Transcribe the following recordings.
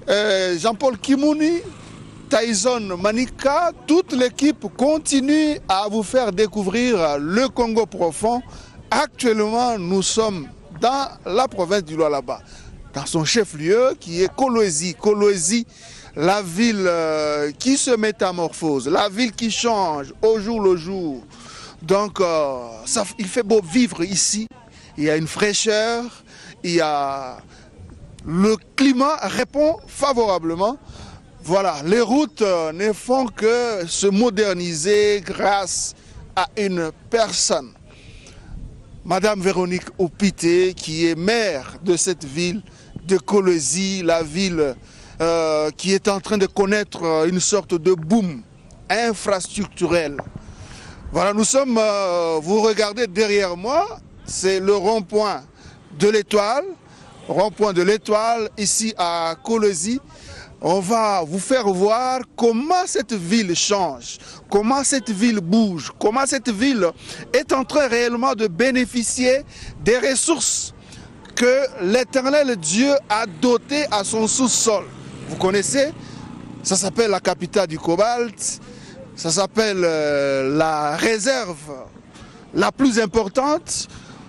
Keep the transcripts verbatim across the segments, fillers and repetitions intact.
euh, Jean-Paul Kimouni, Tyson Manika, toute l'équipe continue à vous faire découvrir le Congo profond. Actuellement, nous sommes dans la province du Lualaba, dans son chef-lieu qui est Kolwezi. Kolwezi, la ville euh, qui se métamorphose, la ville qui change au jour le jour. Donc, euh, ça, il fait beau vivre ici. Il y a une fraîcheur, il y a... le climat répond favorablement. Voilà, les routes euh, ne font que se moderniser grâce à une personne. Madame Véronique Opité, qui est maire de cette ville de Kolwezi, la ville euh, qui est en train de connaître une sorte de boom infrastructurel. Voilà, nous sommes, euh, vous regardez derrière moi, c'est le rond-point de l'Étoile, rond-point de l'Étoile, ici à Kolwezi. On va vous faire voir comment cette ville change, comment cette ville bouge, comment cette ville est en train réellement de bénéficier des ressources que l'Éternel Dieu a dotées à son sous-sol. Vous connaissez? Ça s'appelle la capitale du cobalt, ça s'appelle euh, la réserve la plus importante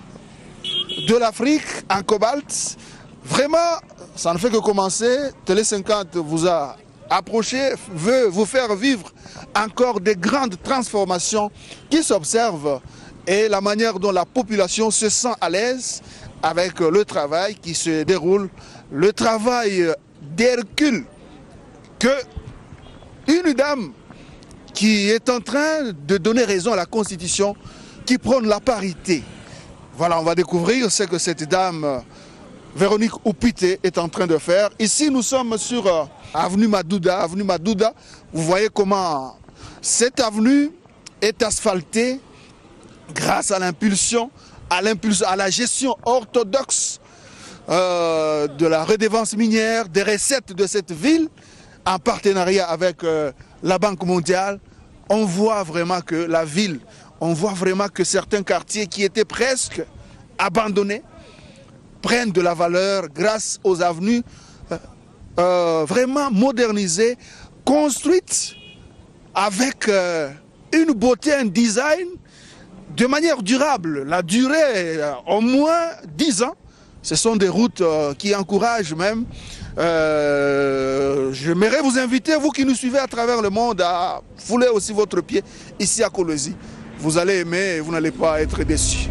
de l'Afrique en cobalt. Vraiment, ça ne fait que commencer. Télé cinquante vous a approché, veut vous faire vivre encore des grandes transformations qui s'observent et la manière dont la population se sent à l'aise avec le travail qui se déroule, le travail d'Hercule que une dame qui est en train de donner raison à la Constitution qui prône la parité. Voilà, on va découvrir ce que cette dame Véronique Opité est en train de faire. Ici, nous sommes sur euh, avenue Madouda. Avenue Madouda, vous voyez comment cette avenue est asphaltée grâce à l'impulsion, à l'impulsion, à la gestion orthodoxe euh, de la redevance minière, des recettes de cette ville, en partenariat avec euh, la Banque mondiale. On voit vraiment que la ville, on voit vraiment que certains quartiers qui étaient presque abandonnés prennent de la valeur grâce aux avenues euh, euh, vraiment modernisées, construites avec euh, une beauté, un design de manière durable. La durée, euh, au moins dix ans. Ce sont des routes euh, qui encouragent même. Euh, J'aimerais vous inviter, vous qui nous suivez à travers le monde, à fouler aussi votre pied ici à Kolwezi. Vous allez aimer et vous n'allez pas être déçus.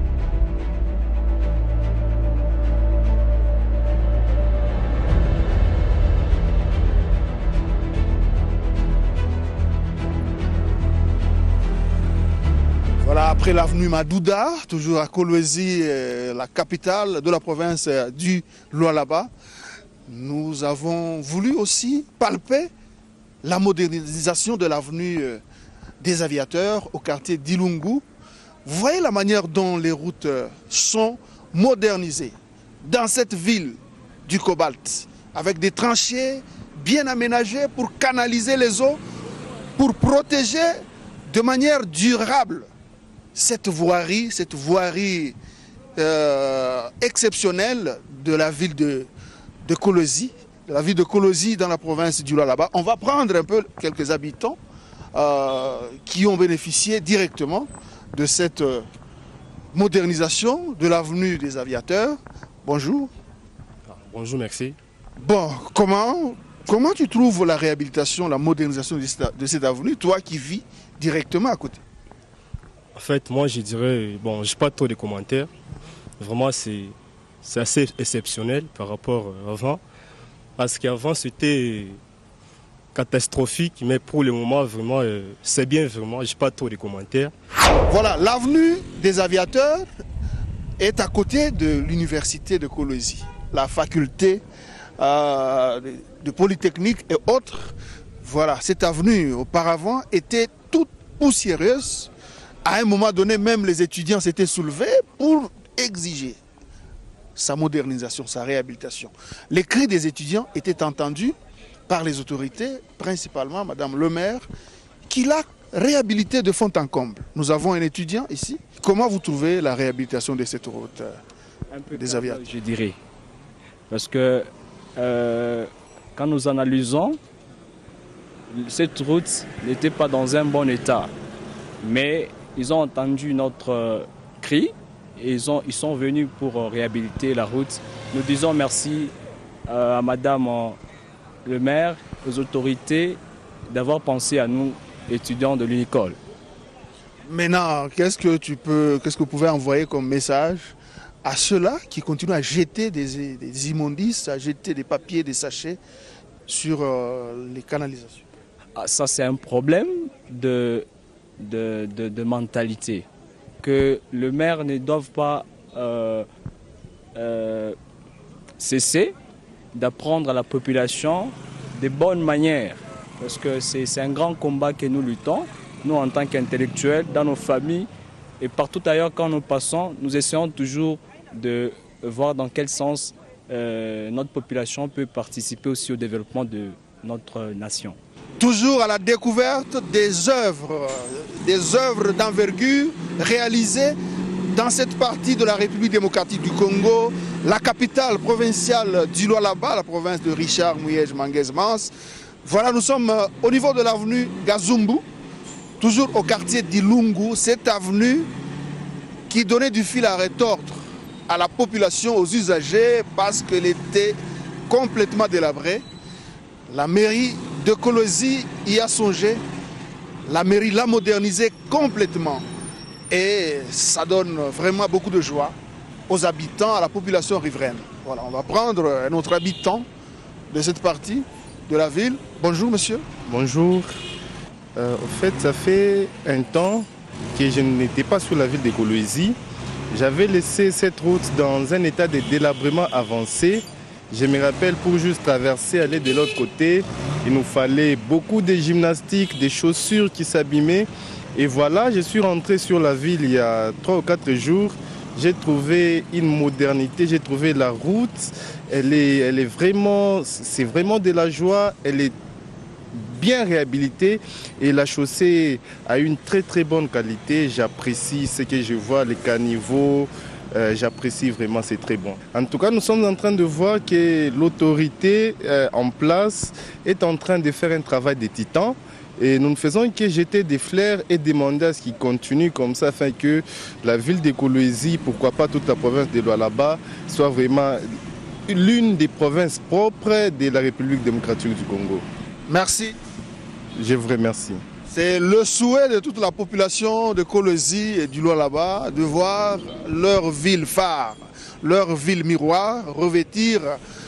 Voilà, après l'avenue Madouda, toujours à Kolwezi, la capitale de la province du Lualaba, nous avons voulu aussi palper la modernisation de l'avenue des aviateurs au quartier d'Ilungu. Vous voyez la manière dont les routes sont modernisées dans cette ville du cobalt, avec des tranchées bien aménagées pour canaliser les eaux, pour protéger de manière durable cette voirie, cette voirie euh, exceptionnelle de la ville de, de Kolwezi, de la ville de Kolwezi dans la province du Lualaba. On va prendre un peu quelques habitants euh, qui ont bénéficié directement de cette euh, modernisation de l'avenue des aviateurs. Bonjour. Ah, bonjour, merci. Bon, comment, comment tu trouves la réhabilitation, la modernisation de cette, de cette avenue, toi qui vis directement à côté? En fait, moi, je dirais, bon, je n'ai pas trop de commentaires. Vraiment, c'est assez exceptionnel par rapport à avant. Parce qu'avant, c'était catastrophique, mais pour le moment, vraiment, euh, c'est bien, vraiment, je n'ai pas trop de commentaires. Voilà, l'avenue des aviateurs est à côté de l'université de Kolwezi, la faculté euh, de, de Polytechnique et autres. Voilà, cette avenue, auparavant, était toute poussiéreuse. À un moment donné, même les étudiants s'étaient soulevés pour exiger sa modernisation, sa réhabilitation. Les cris des étudiants étaient entendus par les autorités, principalement Madame le maire, qui l'a réhabilité de fond en comble. Nous avons un étudiant ici. Comment vous trouvez la réhabilitation de cette route un peu des aviateurs? Je dirais. Parce que euh, quand nous analysons, cette route n'était pas dans un bon état. Mais ils ont entendu notre cri et ils, ont, ils sont venus pour réhabiliter la route. Nous disons merci à Madame le maire, aux autorités d'avoir pensé à nous, étudiants de l'Unicole. Maintenant, qu'est-ce que tu peux, qu'est-ce que vous pouvez envoyer comme message à ceux-là qui continuent à jeter des, des immondices, à jeter des papiers, des sachets sur euh, les canalisations? Ah, ça, c'est un problème de, de, de, de mentalité. Que le maire ne doit pas euh, euh, cesser d'apprendre à la population de bonnes manières. Parce que c'est un grand combat que nous luttons, nous en tant qu'intellectuels, dans nos familles et partout ailleurs quand nous passons, nous essayons toujours de voir dans quel sens euh, notre population peut participer aussi au développement de notre nation. Toujours à la découverte des œuvres, des œuvres d'envergure réalisées dans cette partie de la République démocratique du Congo, la capitale provinciale du Lualaba, la province de Richard Muyej Manguez Mans. Voilà, nous sommes au niveau de l'avenue Gazumbu, toujours au quartier d'Ilungu, cette avenue qui donnait du fil à retordre à la population, aux usagers, parce qu'elle était complètement délabrée. La mairie de Kolwezi y a songé, la mairie l'a modernisée complètement et ça donne vraiment beaucoup de joie aux habitants, à la population riveraine. Voilà, on va prendre un autre habitant de cette partie de la ville. Bonjour monsieur. Bonjour. Euh, en fait, ça fait un temps que je n'étais pas sur la ville de Kolwezi. J'avais laissé cette route dans un état de délabrement avancé. Je me rappelle, pour juste traverser, aller de l'autre côté, il nous fallait beaucoup de gymnastique, des chaussures qui s'abîmaient. Et voilà, je suis rentré sur la ville il y a trois ou quatre jours. J'ai trouvé une modernité, j'ai trouvé la route. Elle est, elle est vraiment, c'est vraiment de la joie. Elle est bien réhabilitée et la chaussée a une très très bonne qualité. J'apprécie ce que je vois, les caniveaux. Euh, J'apprécie vraiment, c'est très bon. En tout cas, nous sommes en train de voir que l'autorité euh, en place est en train de faire un travail de titan. Et nous ne faisons que jeter des fleurs et demander à ce qu'ils continuent comme ça, afin que la ville de Kolwezi, pourquoi pas toute la province de Lualaba, soit vraiment l'une des provinces propres de la République démocratique du Congo. Merci. Je vous remercie. C'est le souhait de toute la population de Kolwezi et du Lualaba de voir leur ville phare, leur ville miroir revêtir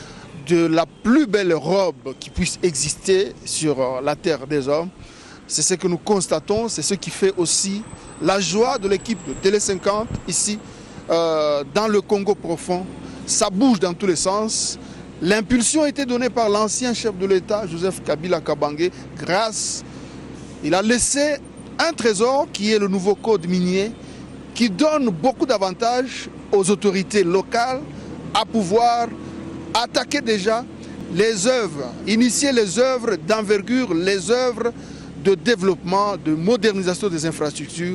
de la plus belle robe qui puisse exister sur la terre des hommes. C'est ce que nous constatons, c'est ce qui fait aussi la joie de l'équipe de Télé cinquante ici euh, dans le Congo profond. Ça bouge dans tous les sens. L'impulsion a été donnée par l'ancien chef de l'État, Joseph Kabila Kabange, grâce il a laissé un trésor qui est le nouveau code minier qui donne beaucoup d'avantages aux autorités locales à pouvoir attaquer déjà les œuvres, initier les œuvres d'envergure, les œuvres de développement, de modernisation des infrastructures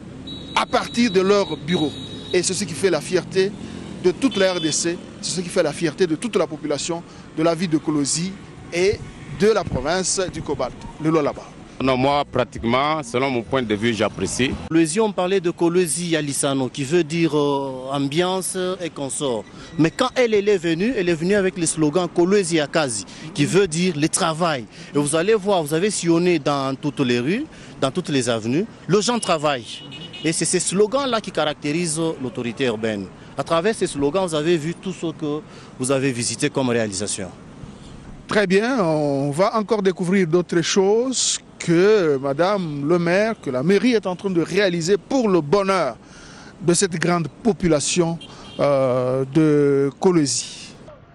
à partir de leurs bureaux. Et c'est ce qui fait la fierté de toute la R D C, c'est ce qui fait la fierté de toute la population de la ville de Kolwezi et de la province du Cobalt, le Lualaba. Non, moi, pratiquement, selon mon point de vue, j'apprécie. Kolwezi, on parlait de Kolwezi Alisano, qui veut dire euh, ambiance et consort. Mais quand elle, elle est venue, elle est venue avec le slogan Kolwezi Akazi, qui veut dire le travail. Et vous allez voir, vous avez sillonné dans toutes les rues, dans toutes les avenues, les gens travaillent. Et c'est ce slogan-là qui caractérise l'autorité urbaine. À travers ces slogans, vous avez vu tout ce que vous avez visité comme réalisation. Très bien, on va encore découvrir d'autres choses que Madame le maire, que la mairie est en train de réaliser pour le bonheur de cette grande population euh, de Kolwezi.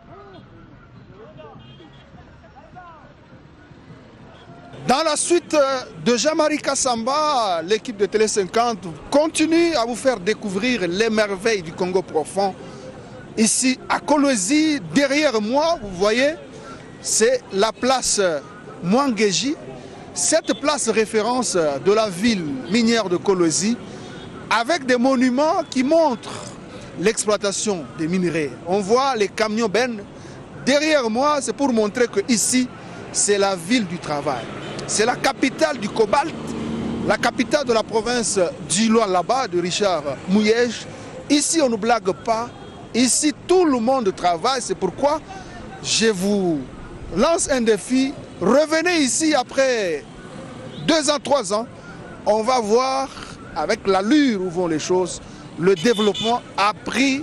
Dans la suite de Jean-Marie Kassamba, l'équipe de Télé cinquante continue à vous faire découvrir les merveilles du Congo profond. Ici à Kolwezi, derrière moi, vous voyez, c'est la place Mwangeji. Cette place référence de la ville minière de Kolwezi, avec des monuments qui montrent l'exploitation des minerais. On voit les camions bennes derrière moi, c'est pour montrer que ici, c'est la ville du travail. C'est la capitale du cobalt, la capitale de la province du Lualaba, de Richard Mouyej. Ici, on ne blague pas. Ici, tout le monde travaille. C'est pourquoi je vous lance un défi. Revenez ici après deux ans, trois ans. On va voir avec l'allure où vont les choses. Le développement a pris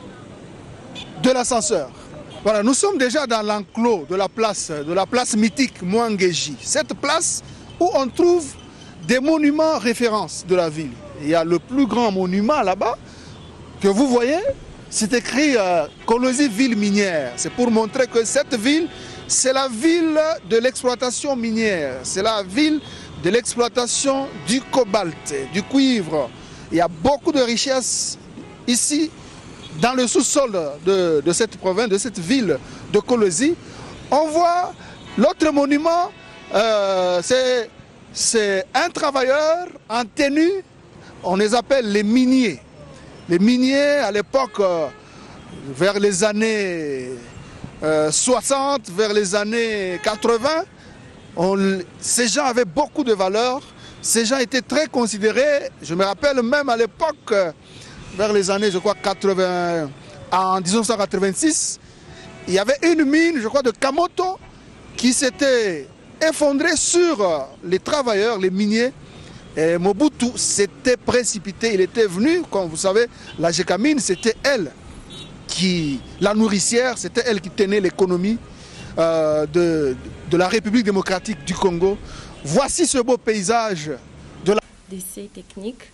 de l'ascenseur. Voilà, nous sommes déjà dans l'enclos de la place, de la place mythique Mwangeji. Cette place où on trouve des monuments références de la ville. Il y a le plus grand monument là-bas que vous voyez. C'est écrit euh, Kolwezi ville minière. C'est pour montrer que cette ville, c'est la ville de l'exploitation minière. C'est la ville de l'exploitation du cobalt, du cuivre. Il y a beaucoup de richesses ici, dans le sous-sol de, de cette province, de cette ville de Kolwezi. On voit l'autre monument, euh, c'est un travailleur en tenue, on les appelle les miniers. Les miniers, à l'époque, euh, vers les années euh, soixante, vers les années quatre-vingts, on, ces gens avaient beaucoup de valeur. Ces gens étaient très considérés. Je me rappelle même à l'époque, euh, vers les années, je crois, quatre-vingts, en mille neuf cent quatre-vingt-six, il y avait une mine, je crois, de Kamoto qui s'était effondrée sur les travailleurs, les miniers. Et Mobutu s'était précipité, il était venu, comme vous savez, la Gécamine, c'était elle qui, la nourricière, c'était elle qui tenait l'économie euh, de, de la République démocratique du Congo. Voici ce beau paysage de la... D'essais techniques.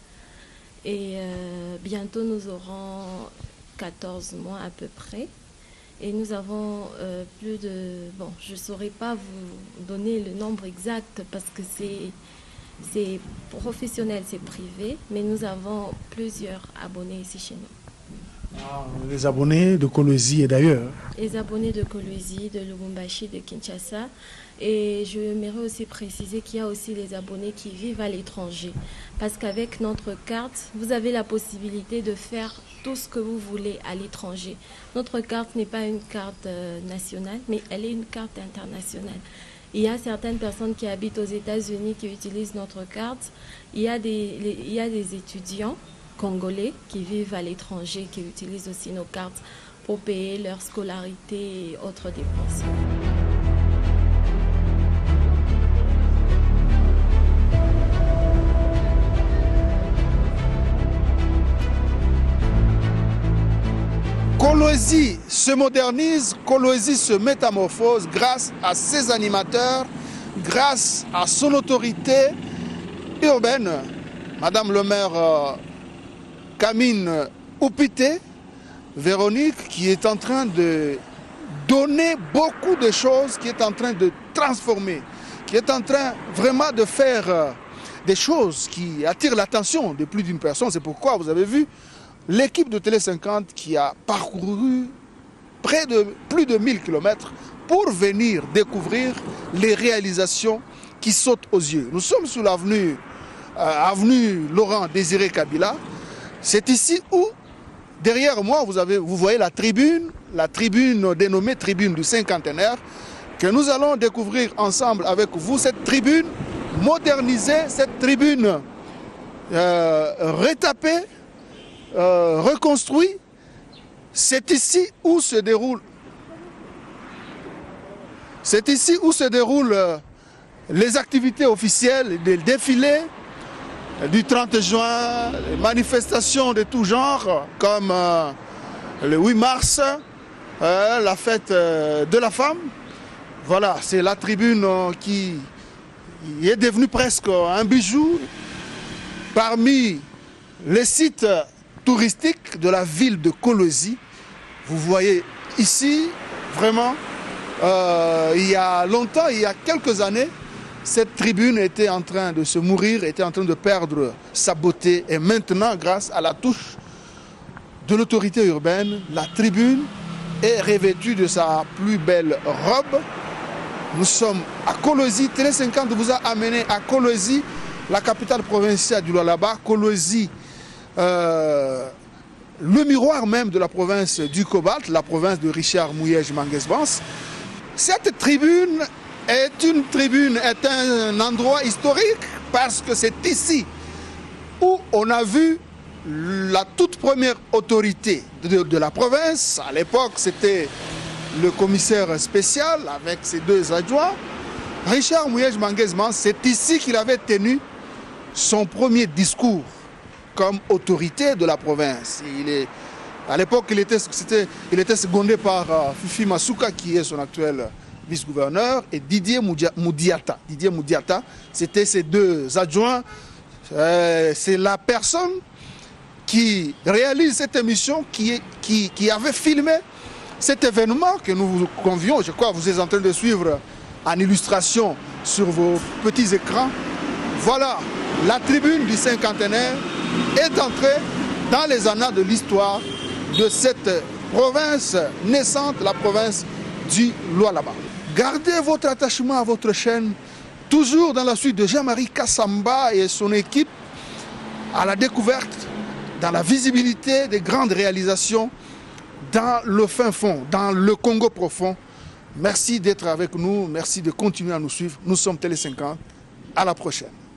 Et euh, bientôt nous aurons quatorze mois à peu près. Et nous avons euh, plus de... Bon, je ne saurais pas vous donner le nombre exact parce que c'est... C'est professionnel, c'est privé, mais nous avons plusieurs abonnés ici chez nous. Ah, les abonnés de Kolwezi et d'ailleurs. Les abonnés de Kolwezi, de Lubumbashi, de Kinshasa. Et je m'aimerais aussi préciser qu'il y a aussi les abonnés qui vivent à l'étranger. Parce qu'avec notre carte, vous avez la possibilité de faire tout ce que vous voulez à l'étranger. Notre carte n'est pas une carte euh, nationale, mais elle est une carte internationale. Il y a certaines personnes qui habitent aux États-Unis qui utilisent notre carte. Il y a des, les, il y a des étudiants congolais qui vivent à l'étranger qui utilisent aussi nos cartes pour payer leur scolarité et autres dépenses. Kolwezi se modernise, Kolwezi se métamorphose grâce à ses animateurs, grâce à son autorité urbaine. Madame le maire euh, Kamine Oupité, Véronique, qui est en train de donner beaucoup de choses, qui est en train de transformer, qui est en train vraiment de faire euh, des choses qui attirent l'attention de plus d'une personne. C'est pourquoi vous avez vu l'équipe de Télé cinquante qui a parcouru près de plus de mille kilomètres pour venir découvrir les réalisations qui sautent aux yeux. Nous sommes sous l'avenue euh, avenue Laurent Désiré Kabila. C'est ici où, derrière moi, vous, avez, vous voyez la tribune, la tribune dénommée tribune du cinquantenaire, que nous allons découvrir ensemble avec vous. Cette tribune modernisée, cette tribune euh, rétapée, Euh, reconstruit. C'est ici où se déroule c'est ici où se déroulent euh, les activités officielles, les défilés euh, du trente juin, les manifestations de tout genre comme euh, le huit mars, euh, la fête euh, de la femme. Voilà, c'est la tribune euh, qui est devenue presque un bijou parmi les sites touristique de la ville de Kolwezi. Vous voyez ici, vraiment, euh, il y a longtemps, il y a quelques années, cette tribune était en train de se mourir, était en train de perdre sa beauté. Et maintenant, grâce à la touche de l'autorité urbaine, la tribune est revêtue de sa plus belle robe. Nous sommes à Kolwezi. Télé cinquante vous a amené à Kolwezi, la capitale provinciale du Lualaba. Kolwezi, Euh, le miroir même de la province du Cobalt, la province de Richard Mouyej Mangues-Bans. Cette tribune est une tribune, est un endroit historique parce que c'est ici où on a vu la toute première autorité de, de la province. À l'époque, c'était le commissaire spécial avec ses deux adjoints. Richard Mouyej Mangues-Bans, c'est ici qu'il avait tenu son premier discours comme autorité de la province. Il est, à l'époque, il était, il était secondé par uh, Fifi Masuka, qui est son actuel vice-gouverneur, et Didier Moudiata. Didier Moudiata, c'était ses deux adjoints. Euh, c'est la personne qui réalise cette émission, qui, qui, qui avait filmé cet événement que nous vous convions. Je crois que vous êtes en train de suivre en illustration sur vos petits écrans. Voilà, la tribune du cinquantenaire est entrée dans les annales de l'histoire de cette province naissante, la province du Lualaba. Gardez votre attachement à votre chaîne, toujours dans la suite de Jean-Marie Kassamba et son équipe, à la découverte, dans la visibilité des grandes réalisations dans le fin fond, dans le Congo profond. Merci d'être avec nous, merci de continuer à nous suivre. Nous sommes Télé cinquante, à la prochaine.